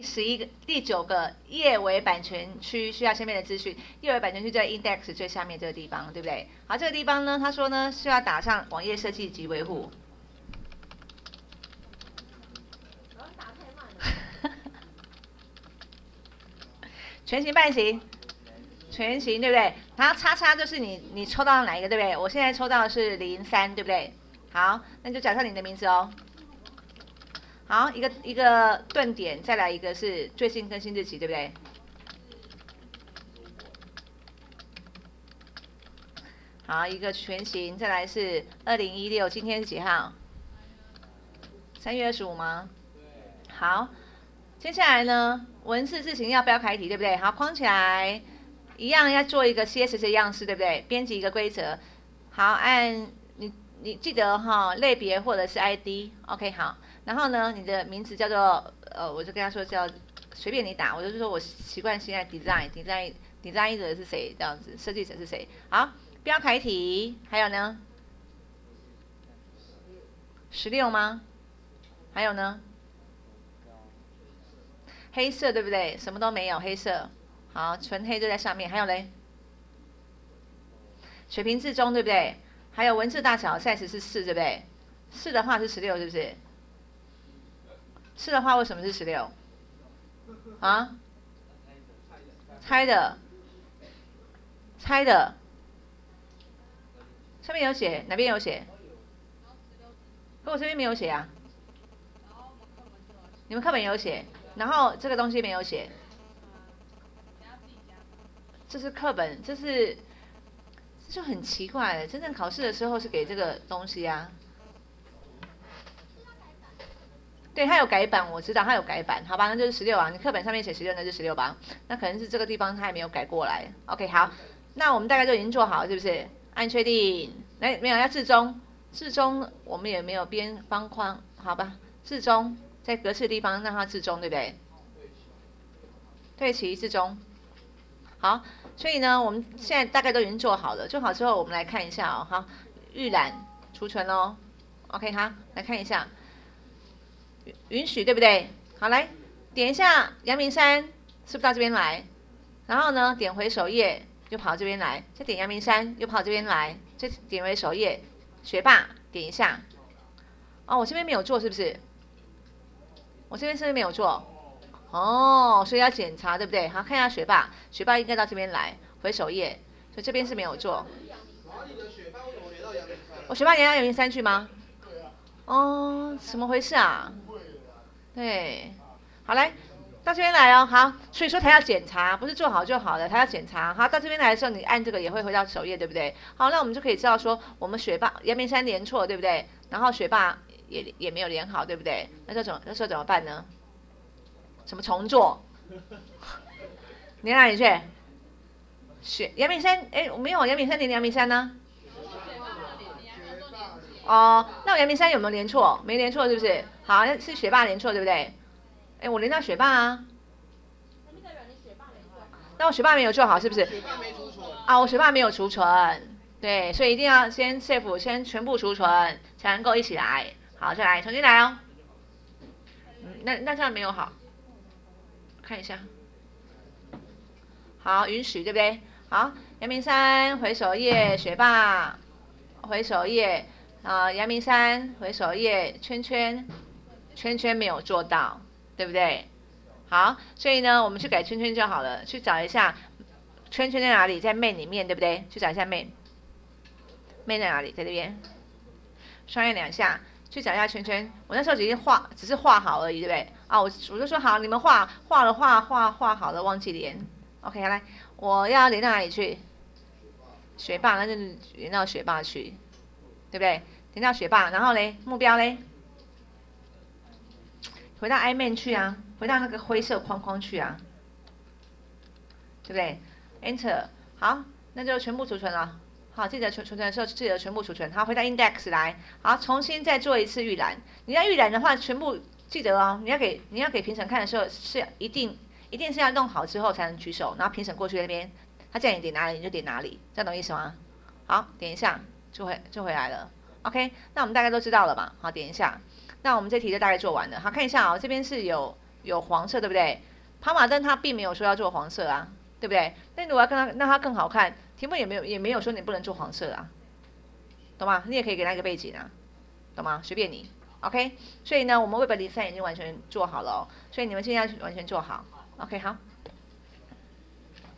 第9个页尾版权区需要下面的资讯，页尾版权区在 index 最下面这个地方，对不对？好，这个地方呢，他说呢是要打上网页设计及维护。全形半形，全形对不对？然后叉叉就是你抽到哪一个对不对？我现在抽到的是03，对不对？好，那就假设你的名字哦。好，一个顿点，再来一个是最新更新日期，对不对？好，一个全形，再来是2016，今天是几号？3月25吗？好，接下来呢，文字字形要标楷体，对不对？好，框起来，一样要做一个 CSS 样式，对不对？编辑一个规则，好，按你记得哈，类别或者是 ID，OK， 好。然后呢，你的名字叫做我就跟他说叫随便你打，我就是说我习惯现在 design 者是谁这样子，设计者是谁？好，标楷体，还有呢，16吗？还有呢？黑色对不对？什么都没有，黑色。好，纯黑就在上面。还有嘞，水平至中对不对？还有文字大小 size 是4，对不对？4的话是16，是不是？4的话为什么是16？啊？猜的，上面有写，哪边有写？可我这边没有写啊。你们课本有写，然后这个东西没有写。这是课本，这就很奇怪了。真正考试的时候是给这个东西啊。对，它有改版，我知道它有改版，好吧，那就是16啊。你课本上面写16，那就16吧。那可能是这个地方它还没有改过来。OK， 好，那我们大概就已经做好了，是不是？按确定。来，没有要置中，置中我们也没有编方框，好吧？置中在格式的地方让它置中，对不对？对齐置中。好，所以呢，我们现在大概都已经做好了。做好之后，我们来看一下哦，好，预览储存哦。OK， 好，来看一下，允许对不对？好，来点一下阳明山，是不是到这边来？然后呢，点回首页，又跑这边来，再点阳明山，又跑这边来，再点回首页，学霸点一下。哦，我这边没有做，是不是？我这边是不是没有做？哦，所以要检查，对不对？好，看一下学霸，学霸应该到这边来，回首页，所以这边是没有做。我学霸连到阳明山去吗？哦，怎么回事啊？对，好来，到这边来哦，好，所以说他要检查，不是做好就好了，他要检查。好，到这边来的时候，你按这个也会回到首页，对不对？好，那我们就可以知道说，我们学霸阳明山连错，对不对？然后学霸也没有连好，对不对？那时候怎么办呢？什么重做？连哪里去？阳明山，哎，没有阳明山连阳明山呢？哦，那我阳明山有没有连错？没连错是不是？好，是学霸连错对不对？哎，我连到学霸啊。那我学霸没有做好是不是？啊，我学霸没有储存，对，所以一定要先 save， 先全部储存才能够一起来。好，再来重新来哦。那这样没有好，看一下。好，允许对不对？好，阳明山回首页，学霸回首页。阳明山回首页，圈圈没有做到，对不对？好，所以呢，我们去改圈圈就好了，去找一下圈圈在哪里，在 main 里面，对不对？去找一下 main 在哪里，在这边，双按2下，去找一下圈圈。我那时候只是画好而已，对不对？啊，我就说好，你们画好了，忘记连。OK， 好来，我要连到哪里去？学霸，那就连到学霸去，对不对？连到学霸，然后嘞，目标嘞，回到 iMain 去啊，回到那个灰色框框去啊，对不对 ？Enter， 好，那就全部储存了。好，记得储存的时候记得全部储存。好，回到 Index 来，好，重新再做一次预览。你要预览的话，全部记得哦。你要给评审看的时候，是一定是要弄好之后才能举手，然后评审过去那边，他叫你点哪里你就点哪里，这样懂意思吗？好，点一下就回来了。OK， 那我们大概都知道了嘛？好，点一下。那我们这题就大概做完了。好，看一下哦，这边是有有黄色，对不对？跑马灯它并没有说要做黄色啊，对不对？那如果要让它更好看，题目也没有说你不能做黄色啊，懂吗？你也可以给它一个背景啊，懂吗？随便你 ，OK。所以呢，我们Web03已经完全做好了哦，所以你们现在完全做好 ，OK 好。